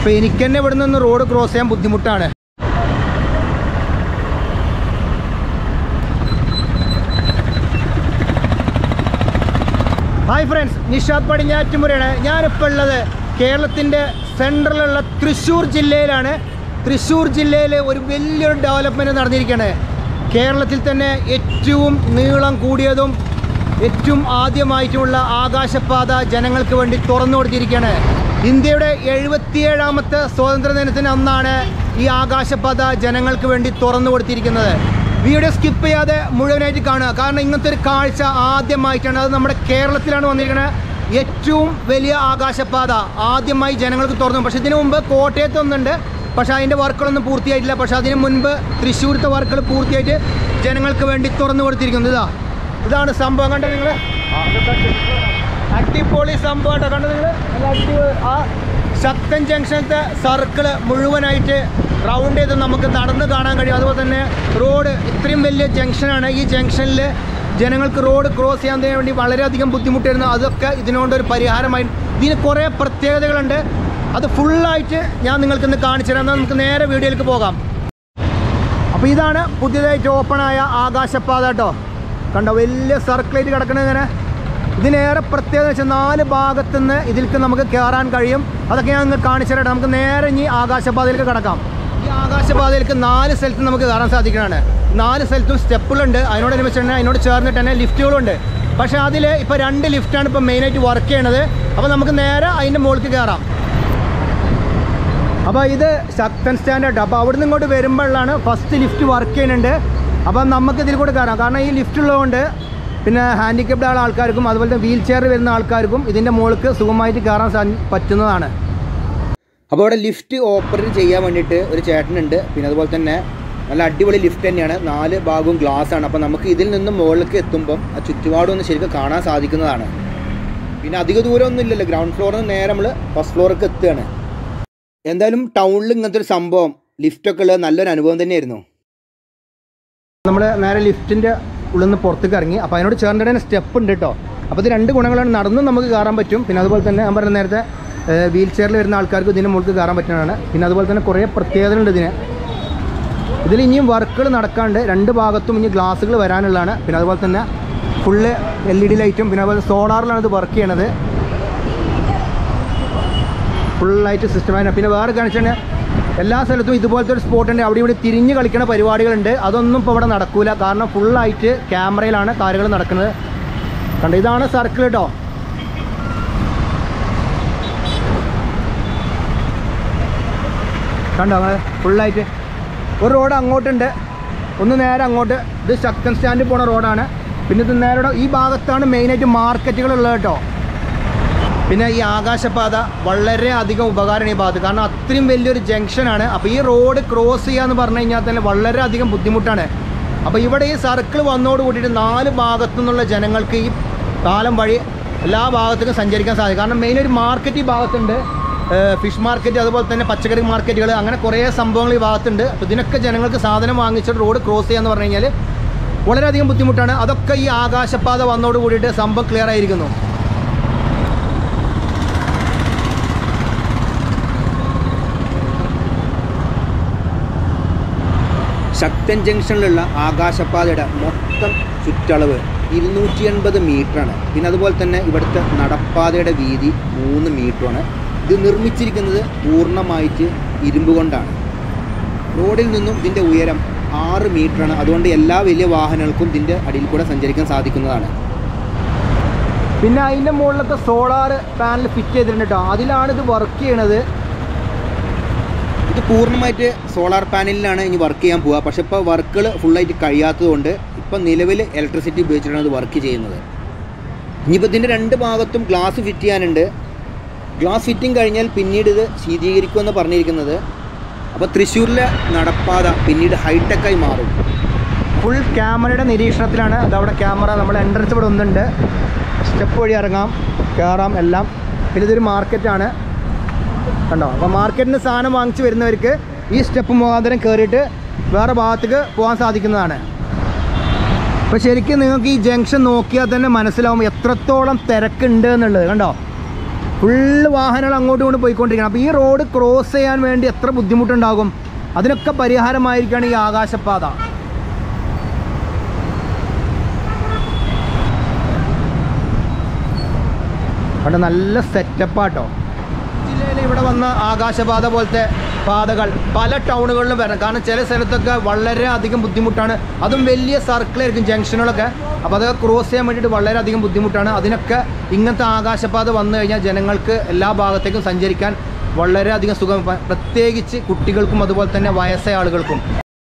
അപ്പോൾ എനിക്ക് തന്നെ ഇവിടെ നിന്ന് റോഡ് ക്രോസ് ചെയ്യാൻ ബുദ്ധിമുട്ടാണ്. ഹായ് ഫ്രണ്ട്സ്, നിഷാദ് പടിഞ്ഞാറ്റുമുറയാണ്. ഞാനിപ്പോൾ ഉള്ളത് കേരളത്തിൻ്റെ സെൻട്രലുള്ള തൃശ്ശൂർ ജില്ലയിലാണ്. തൃശ്ശൂർ ജില്ലയിൽ ഒരു വലിയൊരു ഡെവലപ്മെൻറ്റ് നടന്നിരിക്കുകയാണ്. കേരളത്തിൽ തന്നെ ഏറ്റവും നീളം കൂടിയതും ഏറ്റവും ആദ്യമായിട്ടുമുള്ള ആകാശപാത ജനങ്ങൾക്ക് വേണ്ടി തുറന്നു കൊടുത്തിരിക്കുകയാണ്. ഇന്ത്യയുടെ 77ാമത്തെ സ്വാതന്ത്ര്യദിനത്തിന് അന്നാണ് ഈ ആകാശപാത ജനങ്ങൾക്ക് വേണ്ടി തുറന്നു കൊടുത്തിരിക്കുന്നത്. വീഡിയോ സ്കിപ്പ് ചെയ്യാതെ മുഴുവനായിട്ട് കാണുക. കാരണം ഇങ്ങനത്തെ ഒരു കാഴ്ച ആദ്യമായിട്ടാണ്. അത് നമ്മുടെ കേരളത്തിലാണ് വന്നിരിക്കുന്നത്. ഏറ്റവും വലിയ ആകാശപാത ആദ്യമായി ജനങ്ങൾക്ക് തുറന്നു. പക്ഷേ ഇതിനു മുമ്പ് കോട്ടയത്തൊന്നുണ്ട്, പക്ഷേ അതിൻ്റെ വർക്കുകളൊന്നും പൂർത്തിയായിട്ടില്ല. പക്ഷേ അതിന് മുൻപ് തൃശ്ശൂരത്തെ വർക്കുകൾ പൂർത്തിയായിട്ട് ജനങ്ങൾക്ക് വേണ്ടി തുറന്നു കൊടുത്തിരിക്കുന്നത്. ഇതാണ് സംഭവം. കണ്ടോ നിങ്ങൾ? അടിപൊളി സംഭവം കേട്ടോ. കണ്ടോ നിങ്ങൾ? ആ ശക്തൻ ജംഗ്ഷനത്തെ സർക്കിള് മുഴുവനായിട്ട് റൗണ്ട് ചെയ്ത് നമുക്ക് നടന്ന് കാണാൻ കഴിയും. അതുപോലെ തന്നെ റോഡ് ഇത്രയും വലിയ ജംഗ്ഷനാണ്. ഈ ജംഗ്ഷനിൽ ജനങ്ങൾക്ക് റോഡ് ക്രോസ് ചെയ്യാൻ വേണ്ടി വളരെയധികം ബുദ്ധിമുട്ടായിരുന്നു. അതൊക്കെ ഇതിനോടൊരു പരിഹാരമായി. ഇതിന് കുറേ പ്രത്യേകതകളുണ്ട്. അത് ഫുള്ളായിട്ട് ഞാൻ നിങ്ങൾക്കിന്ന് കാണിച്ചു തരാം. എന്നാൽ നമുക്ക് നേരെ വീഡിയോയിലേക്ക് പോകാം. അപ്പോൾ ഇതാണ് പുതിയതായിട്ട് ഓപ്പണായ ആകാശപാത കേട്ടോ. കണ്ടോ, വലിയ സർക്കിളായിട്ട് കിടക്കണത് ഇങ്ങനെ. ഇതിനേറെ പ്രത്യേകത വെച്ചാൽ 4 ഭാഗത്തുനിന്ന് ഇതിലേക്ക് നമുക്ക് കയറാൻ കഴിയും. അതൊക്കെ ഞാൻ നിങ്ങൾക്ക് കാണിച്ചു തരാം. നമുക്ക് നേരെ ഇനി ആകാശപാതയിലേക്ക് കിടക്കാം. ഈ ആകാശപാതയിലേക്ക് 4 സ്ഥലത്ത് നമുക്ക് കയറാൻ സാധിക്കുന്നതാണ്. 4 സ്ഥലത്തും സ്റ്റെപ്പുകളുണ്ട്. അതിനോടനുബന്ധിച്ച് തന്നെ അതിനോട് ചേർന്നിട്ട് തന്നെ ലിഫ്റ്റുകളുണ്ട്. പക്ഷേ അതിൽ ഇപ്പോൾ 2 ലിഫ്റ്റാണ് ഇപ്പോൾ മെയിനായിട്ട് വർക്ക് ചെയ്യണത്. അപ്പോൾ നമുക്ക് നേരെ അതിൻ്റെ മുകളിലേക്ക് കയറാം. അപ്പോൾ ഇത് ശക്തൻ സ്റ്റാൻഡ് കേട്ടോ. അപ്പോൾ അവിടെ നിന്ന് ഇങ്ങോട്ട് വരുമ്പോഴാണ് ഫസ്റ്റ് ലിഫ്റ്റ് വർക്ക് ചെയ്യുന്നുണ്ട്. അപ്പം നമുക്ക് ഇതിൽ കൂടെ കയറാം. കാരണം ഈ ലിഫ്റ്റ് ഉള്ളതുകൊണ്ട് പിന്നെ ഹാൻഡിക്യാപ്ഡ് ആയ ആൾക്കാർക്കും അതുപോലെ തന്നെ വീൽ ചെയറിൽ വരുന്ന ആൾക്കാർക്കും ഇതിൻ്റെ മുകളിലേക്ക് സുഖമായിട്ട് കയറാൻ പറ്റുന്നതാണ്. അപ്പോൾ അവിടെ ലിഫ്റ്റ് ഓപ്പറേറ്റ് ചെയ്യാൻ വേണ്ടിയിട്ട് ഒരു ചേട്ടനുണ്ട്. പിന്നെ അതുപോലെ തന്നെ നല്ല അടിപൊളി ലിഫ്റ്റ് തന്നെയാണ്. 4 ഭാഗവും ഗ്ലാസ്സാണ്. അപ്പോൾ നമുക്ക് ഇതിൽ നിന്ന് മുകളിലേക്ക് എത്തുമ്പം ആ ചുറ്റുപാടൊന്ന് ശരിക്കും കാണാൻ സാധിക്കുന്നതാണ്. പിന്നെ അധിക ദൂരമൊന്നും ഇല്ലല്ലോ. ഗ്രൗണ്ട് ഫ്ലോറിൽ നിന്ന് നേരെ നമ്മൾ ഫസ്റ്റ് ഫ്ലോറിലേക്ക് എത്തുകയാണ്. എന്തായാലും ടൗണിൽ ഇങ്ങനത്തെ ഒരു സംഭവം ലിഫ്റ്റൊക്കെ ഉള്ളത് നല്ലൊരു അനുഭവം തന്നെയായിരുന്നു. നമ്മൾ നേരെ ലിഫ്റ്റിൻ്റെ ഉള്ളിൽ നിന്ന് പുറത്തേക്ക് ഇറങ്ങി. അപ്പോൾ അതിനോട് ചേർന്നിട്ട് തന്നെ സ്റ്റെപ്പ് ഉണ്ട് കേട്ടോ. അപ്പോൾ ഇത് 2 ഗുണങ്ങളാണ്. നടന്നും നമുക്ക് കയറാൻ പറ്റും. പിന്നെ അതുപോലെ തന്നെ ഞാൻ പറഞ്ഞ നേരത്തെ വീൽ ചെയറിൽ വരുന്ന ആൾക്കാർക്ക് ഇതിന് മുകളിൽ കയറാൻ പറ്റുന്നതാണ്. പിന്നെ അതുപോലെ തന്നെ കുറേ പ്രത്യേകതകളുണ്ട് ഇതിന്. ഇതിൽ ഇനിയും വർക്കുകൾ നടക്കാണ്ട് 2 ഭാഗത്തും ഇനി ഗ്ലാസ്സുകൾ വരാനുള്ളതാണ്. പിന്നെ അതുപോലെ തന്നെ ഫുള്ള് LED ലൈറ്റും പിന്നെ അതുപോലെ സോളാറിലാണ് ഇത് വർക്ക് ചെയ്യണത്. ഫുള്ളായിട്ട് സിസ്റ്റമായിട്ട്. പിന്നെ വേറെ കാണിച്ചാൽ എല്ലാ സ്ഥലത്തും ഇതുപോലത്തെ ഒരു സ്പോട്ടുണ്ട്. അവിടെ ഇവിടെ തിരിഞ്ഞ് കളിക്കുന്ന പരിപാടികളുണ്ട്. അതൊന്നും ഇപ്പോൾ ഇവിടെ നടക്കൂല. കാരണം ഫുള്ളായിട്ട് ക്യാമറയിലാണ് കാര്യങ്ങൾ നടക്കുന്നത്. കണ്ടോ, ഇതാണ് സർക്കിൾ കേട്ടോ. കണ്ടോ അങ്ങനെ ഫുള്ളായിട്ട് ഒരു റോഡ് അങ്ങോട്ടുണ്ട്, ഒന്ന് നേരെ അങ്ങോട്ട്. ഇത് ശക്തൻ സ്റ്റാൻഡിൽ പോണ റോഡാണ്. പിന്നെ ഇത് നേരെ ഈ ഭാഗത്താണ് മെയിനായിട്ട് മാർക്കറ്റുകളുള്ളത് കേട്ടോ. പിന്നെ ഈ ആകാശപാത വളരെ അധികം ഉപകാരമാണ് ഈ ഭാഗത്ത്. കാരണം അത്രയും വലിയൊരു ജംഗ്ഷനാണ്. അപ്പോൾ ഈ റോഡ് ക്രോസ് ചെയ്യാന്ന് പറഞ്ഞു കഴിഞ്ഞാൽ തന്നെ വളരെയധികം ബുദ്ധിമുട്ടാണ്. അപ്പോൾ ഇവിടെ ഈ സർക്കിൾ വന്നോട് കൂടിയിട്ട് 4 ഭാഗത്തു നിന്നുള്ള ജനങ്ങൾക്ക് ഈ പാലം വഴി എല്ലാ ഭാഗത്തേക്കും സഞ്ചരിക്കാൻ സാധിക്കും. കാരണം മെയിൻ ഒരു മാർക്കറ്റ് ഈ ഭാഗത്തുണ്ട്. ഫിഷ് മാർക്കറ്റ്, അതുപോലെ തന്നെ പച്ചക്കറി മാർക്കറ്റുകൾ, അങ്ങനെ കുറേ സംഭവങ്ങൾ ഈ ഭാഗത്തുണ്ട്. അപ്പോൾ ഇതിനൊക്കെ ജനങ്ങൾക്ക് സാധനം വാങ്ങിച്ചിട്ട് റോഡ് ക്രോസ് ചെയ്യാന്ന് പറഞ്ഞു കഴിഞ്ഞാൽ വളരെയധികം ബുദ്ധിമുട്ടാണ്. അതൊക്കെ ഈ ആകാശപാത വന്നോട് കൂടിയിട്ട് സംഭവം ക്ലിയർ ആയിരിക്കുന്നു. ശക്തൻ ജംഗ്ഷനിലുള്ള ആകാശപാതയുടെ മൊത്തം ചുറ്റളവ് 280 മീറ്ററാണ്. പിന്നെ അതുപോലെ തന്നെ ഇവിടുത്തെ നടപ്പാതയുടെ വീതി 3 മീറ്ററാണ്. ഇത് നിർമ്മിച്ചിരിക്കുന്നത് പൂർണ്ണമായിട്ട് ഇരുമ്പ് കൊണ്ടാണ്. റോഡിൽ നിന്നും ഇതിൻ്റെ ഉയരം 6 മീറ്ററാണ്. അതുകൊണ്ട് എല്ലാ വലിയ വാഹനങ്ങൾക്കും ഇതിൻ്റെ അടിയിൽ കൂടെ സഞ്ചരിക്കാൻ സാധിക്കുന്നതാണ്. പിന്നെ അതിൻ്റെ മുകളിലൊക്കെ സോളാർ പാനൽ ഫിറ്റ് ചെയ്തിട്ടുണ്ട് കേട്ടോ. അതിലാണ് ഇത് വർക്ക് ചെയ്യണത്. ഇത് പൂർണ്ണമായിട്ട് സോളാർ പാനലിലാണ് ഇനി വർക്ക് ചെയ്യാൻ പോവുക. പക്ഷേ ഇപ്പോൾ വർക്കുകൾ ഫുള്ളായിട്ട് കഴിയാത്തതുകൊണ്ട് ഇപ്പം നിലവിൽ ഇലക്ട്രിസിറ്റി ഉപയോഗിച്ചിട്ടാണ് ഇത് വർക്ക് ചെയ്യുന്നത്. ഇനിയിപ്പോൾ ഇതിൻ്റെ 2 ഭാഗത്തും ഗ്ലാസ് ഫിറ്റ് ചെയ്യാനുണ്ട്. ഗ്ലാസ് ഫിറ്റിംഗ് കഴിഞ്ഞാൽ പിന്നീട് ഇത് ശീതീകരിക്കുമെന്ന് പറഞ്ഞിരിക്കുന്നത്. അപ്പോൾ തൃശ്ശൂരിലെ നടപ്പാത പിന്നീട് ഹൈടെക്കായി മാറും. ഫുൾ ക്യാമറയുടെ നിരീക്ഷണത്തിലാണ്. അതവിടെ ക്യാമറ, നമ്മുടെ എൻട്രൻസ് ഇവിടെ ഒന്നുണ്ട്. സ്റ്റെപ്പ് വഴി ഇറങ്ങാം, കയറാം എല്ലാം. പിന്നെ ഇതൊരു മാർക്കറ്റാണ് കണ്ടോ. അപ്പോൾ മാർക്കറ്റിന് സാധനം വാങ്ങിച്ച് വരുന്നവർക്ക് ഈ സ്റ്റെപ്പ് മുഖാന്തരം കയറിയിട്ട് വേറെ ഭാഗത്തേക്ക് പോകാൻ സാധിക്കുന്നതാണ്. അപ്പോൾ ശരിക്കും നിങ്ങൾക്ക് ഈ ജംഗ്ഷൻ നോക്കിയാൽ തന്നെ മനസ്സിലാവും എത്രത്തോളം തിരക്കുണ്ട് എന്നുള്ളത്. കണ്ടോ, ഫുള്ള് വാഹനങ്ങൾ അങ്ങോട്ടും ഇങ്ങോട്ട് പോയിക്കൊണ്ടിരിക്കണം. അപ്പോൾ ഈ റോഡ് ക്രോസ് ചെയ്യാൻ വേണ്ടി എത്ര ബുദ്ധിമുട്ടുണ്ടാകും? അതിനൊക്കെ പരിഹാരമായിരിക്കുകയാണ് ഈ ആകാശപാത. അവിടെ നല്ല സെറ്റപ്പാട്ടോ. ജില്ലയിൽ ഇവിടെ വന്ന ആകാശപാത പോലത്തെ പാതകൾ പല ടൗണുകളിലും വരണം. കാരണം ചില സ്ഥലത്തൊക്കെ വളരെയധികം ബുദ്ധിമുട്ടാണ്. അതും വലിയ സർക്കിളായിരിക്കും ജംഗ്ഷനുകളൊക്കെ. അപ്പോൾ അതൊക്കെ ക്രോസ് ചെയ്യാൻ വേണ്ടിയിട്ട് വളരെയധികം ബുദ്ധിമുട്ടാണ്. അതിനൊക്കെ ഇങ്ങനത്തെ ആകാശപാത വന്നു കഴിഞ്ഞാൽ ജനങ്ങൾക്ക് എല്ലാ ഭാഗത്തേക്കും സഞ്ചരിക്കാൻ വളരെയധികം സുഖം, പ്രത്യേകിച്ച് കുട്ടികൾക്കും അതുപോലെ തന്നെ വയസ്സായ ആളുകൾക്കും.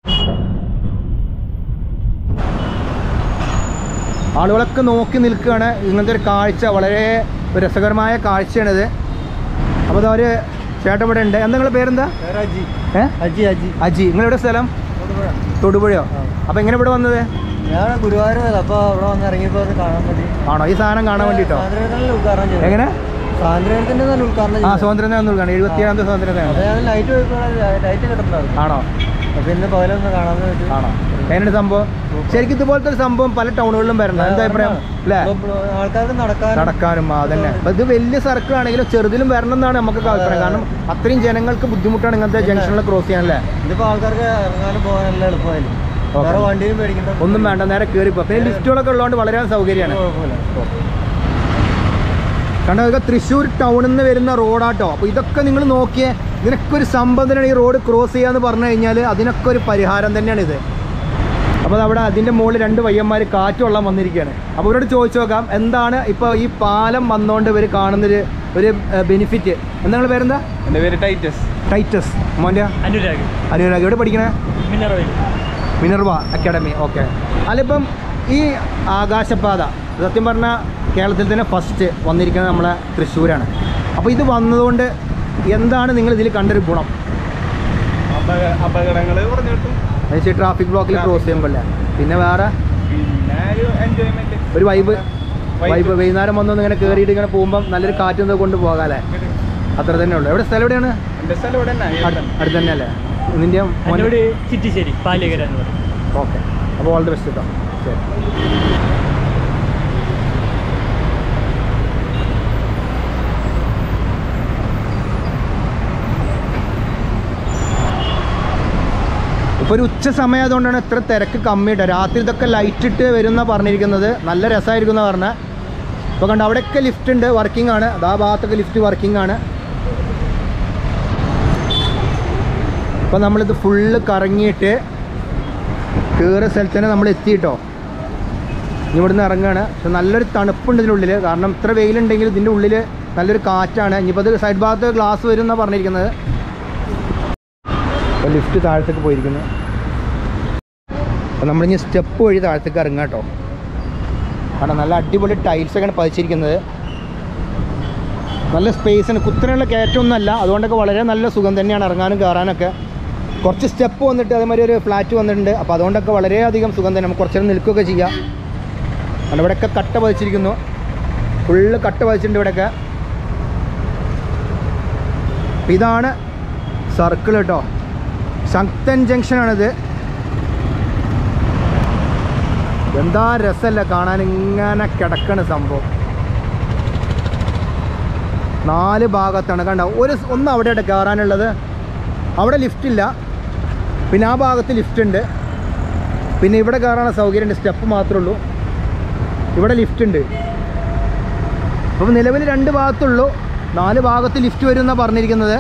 ആളുകളൊക്കെ നോക്കി നിൽക്കുകയാണ്. ഇങ്ങനത്തെ ഒരു കാഴ്ച വളരെ രസകരമായ കാഴ്ചയാണിത്. അപ്പോൾ അതൊരു ചേട്ടൻ ഇവിടെ ഉണ്ട്. എന്താ നിങ്ങളുടെ പേരെന്താ? അജി. അജി, നിങ്ങളെവിടെ സ്ഥലം? തൊടുപുഴയോ? അപ്പോൾ എങ്ങനെ ഇവിടെ വന്നത്? ഞാൻ ഗുരുവായൂർ. അപ്പോൾ ഇവിടെ വന്ന് ഇറങ്ങിയപ്പോൾ കാണാൻ വേണ്ടി. ആണോ? ഈ സാധനം കാണാൻ വേണ്ടിയിട്ടോ? എങ്ങനെ? സ്വാതന്ത്ര്യത്തിൻ്റെ തന്നെ ഉദ്ഘാടനം. സ്വാതന്ത്ര്യദിനം ഉദ്ഘാടനം, 77ാമത്തെ സ്വാതന്ത്ര്യദിനം. ലൈറ്റ് കിട്ടുന്നുണ്ടാവും. ആണോ? പിന്നെ പകലൊന്ന് കാണാൻ പറ്റും. ആണോ? എങ്ങനെയാണ് സംഭവം? ശരിക്കും ഇതുപോലത്തെ ഒരു സംഭവം പല ടൗണുകളിലും വരണം. എന്താ അഭിപ്രായം അല്ലേ? ആൾക്കാർക്ക് നടക്കാനും അതന്നെ. അപ്പം ഇത് വലിയ സർക്കിൾ ആണെങ്കിലും ചെറുതിലും വരണം എന്നാണ് നമുക്ക് അഭിപ്രായം. കാരണം അത്രയും ജനങ്ങൾക്ക് ബുദ്ധിമുട്ടാണ് ഇങ്ങനത്തെ ജംഗ്ഷനിൽ ക്രോസ് ചെയ്യാനല്ലേ. ഇതിപ്പോൾ ആൾക്കാർക്ക് ഇറങ്ങാനും പോകാനല്ല എളുപ്പമായാലും വണ്ടിയും മേടിക്കണ്ട, ഒന്നും വേണ്ട, നേരെ കയറിപ്പോ. പിന്നെ ലിഫ്റ്റുകളൊക്കെ ഉള്ളതുകൊണ്ട് വളരെ സൗകര്യമാണ്. കാരണം ഇതൊക്കെ തൃശ്ശൂർ ടൗണിൽ നിന്ന് വരുന്ന റോഡാട്ടോ. അപ്പോൾ ഇതൊക്കെ നിങ്ങൾ നോക്കിയേ, ഇതിനൊക്കെ ഒരു സംബന്ധമാണ് ഈ റോഡ് ക്രോസ് ചെയ്യാന്ന് പറഞ്ഞു കഴിഞ്ഞാൽ അതിനൊക്കെ ഒരു പരിഹാരം തന്നെയാണ് ഇത്. അപ്പോൾ അവിടെ അതിൻ്റെ മുകളിൽ 2 പയ്യന്മാർ കാറ്റ് വെള്ളം വന്നിരിക്കുകയാണ്. അപ്പോൾ ഇവരോട് ചോദിച്ചു നോക്കാം, എന്താണ് ഇപ്പോൾ ഈ പാലം വന്നുകൊണ്ട് ഇവർ കാണുന്നൊരു ബെനിഫിറ്റ്. എന്താ നിങ്ങളുടെ പേരെന്താ? എൻ്റെ പേര് ടൈറ്റസ്. മോൻ്റെ? അനുരാഗ്. എവിടെ പഠിക്കണേ? Minerva academy. ഓക്കെ. അല്ലിപ്പം ഈ ആകാശപാത സത്യം പറഞ്ഞാൽ കേരളത്തിൽ തന്നെ ഫസ്റ്റ് വന്നിരിക്കുന്നത് നമ്മളെ തൃശ്ശൂരാണ്. അപ്പോൾ ഇത് വന്നതുകൊണ്ട് എന്താണ് നിങ്ങൾ ഇതിൽ കണ്ടൊരു ഗുണം? അപകടങ്ങൾ കുറഞ്ഞു കിട്ടും. എന്നുവെച്ചാൽ ട്രാഫിക് ബ്ലോക്കിൽ ക്രോസ് ചെയ്യുമ്പോഴല്ലേ. പിന്നെ വേറെ ഒരു വൈബ് വൈകുന്നേരം വന്നൊന്ന് ഇങ്ങനെ കയറിയിട്ട് ഇങ്ങനെ പോകുമ്പം നല്ലൊരു കാറ്റൊന്നും കൊണ്ട് പോകാല്ലേ, അത്ര തന്നെ ഉള്ളൂ. എവിടെ സ്ഥലം എവിടെയാണ്? അടുത്ത് തന്നെ അല്ലേ? നിൻ്റെ ചിറ്റിശ്ശേരി പാലിയകര. ഓക്കെ. അപ്പോൾ ഓൾ ദി ബെസ്റ്റ് കേട്ടോ. ശരി. ഇപ്പോൾ ഒരു ഉച്ച സമയം ആയതുകൊണ്ടാണ് ഇത്ര തിരക്ക് കമ്മിയിട്ട്. രാത്രി ഇതൊക്കെ ലൈറ്റ് ഇട്ട് വരുന്ന പറഞ്ഞിരിക്കുന്നത്. നല്ല രസമായിരിക്കും എന്ന് പറഞ്ഞാൽ. ഇപ്പോൾ കണ്ട് അവിടെയൊക്കെ ലിഫ്റ്റ് ഉണ്ട്, വർക്കിംഗ് ആണ്. ആ ഭാഗത്തൊക്കെ ലിഫ്റ്റ് വർക്കിംഗ് ആണ്. അപ്പോൾ നമ്മളിത് ഫുള്ള് കറങ്ങിയിട്ട് കയറിയ സ്ഥലത്ത് തന്നെ നമ്മൾ എത്തിയിട്ടോ. ഇനി ഇവിടുന്ന് ഇറങ്ങുകയാണ്. പക്ഷെ നല്ലൊരു തണുപ്പുണ്ട് ഇതിനുള്ളിൽ. കാരണം ഇത്ര വെയിലുണ്ടെങ്കിൽ ഇതിൻ്റെ ഉള്ളിൽ നല്ലൊരു കാറ്റാണ്. ഇനിയിപ്പോൾ അത് സൈഡ് ഭാഗത്ത് ഗ്ലാസ് വരും എന്നാണ് പറഞ്ഞിരിക്കുന്നത്. അപ്പോൾ ലിഫ്റ്റ് താഴത്തേക്ക് പോയിരിക്കുന്നു. അപ്പോൾ നമ്മളിനി സ്റ്റെപ്പ് വഴി താഴത്തേക്ക് ഇറങ്ങാം കേട്ടോ. കാരണം നല്ല അടിപൊളി ടൈൽസൊക്കെയാണ് പതിച്ചിരിക്കുന്നത്. നല്ല സ്പേസാണ്. കുത്തനെയുള്ള കയറ്റമൊന്നുമല്ല, അതുകൊണ്ടൊക്കെ വളരെ നല്ല സുഖം തന്നെയാണ് ഇറങ്ങാനും കയറാനൊക്കെ. കുറച്ച് സ്റ്റെപ്പ് വന്നിട്ട് അതേമാതിരി ഒരു ഫ്ലാറ്റ് വന്നിട്ടുണ്ട്. അപ്പോൾ അതുകൊണ്ടൊക്കെ വളരെയധികം സുഖം തന്നെ. നമുക്ക് കുറച്ച് നേരം നിൽക്കുകയൊക്കെ ചെയ്യാം. കാരണം ഇവിടെയൊക്കെ കട്ട പതിച്ചിരിക്കുന്നു. ഫുള്ള് കട്ട പതിച്ചിട്ടുണ്ട് ഇവിടെയൊക്കെ. ഇതാണ് സർക്കിൾ കേട്ടോ. ശക്തൻ ജംഗ്ഷനാണിത്. എന്താ രസമല്ല കാണാൻ, ഇങ്ങനെ കിടക്കണ സംഭവം. 4 ഭാഗത്താണ് കണ്ട. ഒന്ന് അവിടെയാണ് കയറാനുള്ളത്. അവിടെ ലിഫ്റ്റില്ല. പിന്നെ ആ ഭാഗത്ത് ലിഫ്റ്റ് ഉണ്ട്. പിന്നെ ഇവിടെ കയറാനുള്ള സൗകര്യമുണ്ട്, സ്റ്റെപ്പ് മാത്രമേ ഉള്ളൂ. ഇവിടെ ലിഫ്റ്റ് ഉണ്ട്. അപ്പം നിലവിൽ 2 ഭാഗത്തുള്ളൂ. 4 ഭാഗത്ത് ലിഫ്റ്റ് വരും എന്നാണ് പറഞ്ഞിരിക്കുന്നത്.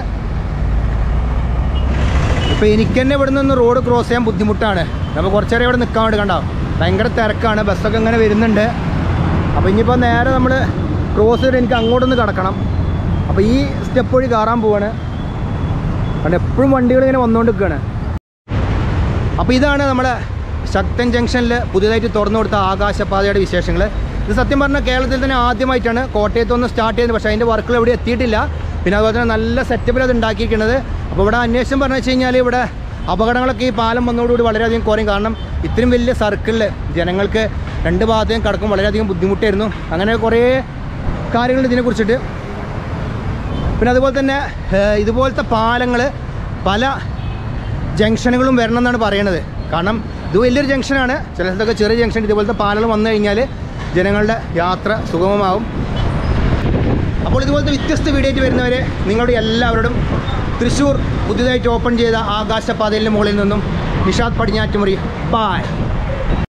ഇപ്പോൾ എനിക്ക് തന്നെ ഇവിടെ നിന്ന് റോഡ് ക്രോസ് ചെയ്യാൻ ബുദ്ധിമുട്ടാണ്. അപ്പോൾ കുറച്ച് നേരം ഇവിടെ നിൽക്കാൻ വേണ്ടി കണ്ടോ. ഭയങ്കര തിരക്കാണ്, ബസ്സൊക്കെ ഇങ്ങനെ വരുന്നുണ്ട്. അപ്പോൾ ഇനിയിപ്പോൾ നേരെ നമ്മൾ ക്രോസ് ചെയ്ത് എനിക്ക് അങ്ങോട്ടൊന്ന് കിടക്കണം. അപ്പോൾ ഈ സ്റ്റെപ്പ് വഴി കയറാൻ പോവാണ്. കാരണം എപ്പോഴും വണ്ടികൾ ഇങ്ങനെ വന്നുകൊണ്ടിരിക്കുകയാണ്. അപ്പോൾ ഇതാണ് നമ്മുടെ ശക്തൻ ജംഗ്ഷനിൽ പുതിയതായിട്ട് തുറന്നു കൊടുത്ത ആകാശപാതയുടെ വിശേഷങ്ങൾ. ഇത് സത്യം പറഞ്ഞാൽ കേരളത്തിൽ തന്നെ ആദ്യമായിട്ടാണ്. കോട്ടയത്തൊന്ന് സ്റ്റാർട്ട് ചെയ്യുന്നത്, പക്ഷേ അതിൻ്റെ വർക്കുകൾ എവിടെ എത്തിയിട്ടില്ല. പിന്നെ അതുപോലെ തന്നെ നല്ല സെറ്റപ്പിൽ അത് ഉണ്ടാക്കിയിരിക്കുന്നത്. അപ്പോൾ ഇവിടെ അന്വേഷണം പറഞ്ഞു വെച്ച് കഴിഞ്ഞാൽ ഇവിടെ അപകടങ്ങളൊക്കെ ഈ പാലം വന്നതോടുകൂടി വളരെയധികം കുറയും. കാരണം ഇത്രയും വലിയ സർക്കിളിൽ ജനങ്ങൾക്ക് 2 ഭാഗത്തേക്കും കടക്കും വളരെയധികം ബുദ്ധിമുട്ടായിരുന്നു. അങ്ങനെ കുറേ കാര്യങ്ങൾ ഇതിനെക്കുറിച്ചിട്ട്. പിന്നെ അതുപോലെ തന്നെ ഇതുപോലത്തെ പാലങ്ങൾ പല ജംഗ്ഷനുകളും വരണം എന്നാണ് പറയണത്. കാരണം ഇത് വലിയൊരു ജംഗ്ഷനാണ്. ചില സ്ഥലത്തൊക്കെ ചെറിയ ജംഗ്ഷൻ. ഇതുപോലത്തെ പാലങ്ങൾ വന്നു കഴിഞ്ഞാൽ ജനങ്ങളുടെ യാത്ര സുഗമമാകും. അപ്പോൾ ഇതുപോലത്തെ വ്യത്യസ്ത വീഡിയോ ആയിട്ട് വരുന്നവരെ നിങ്ങളുടെ എല്ലാവരോടും തൃശ്ശൂർ പുതിയതായിട്ട് ഓപ്പൺ ചെയ്ത ആകാശപാതയിലെ മുകളിൽ നിന്നും നിഷാദ് പടിഞ്ഞാറ്റുമുറി. ബൈ.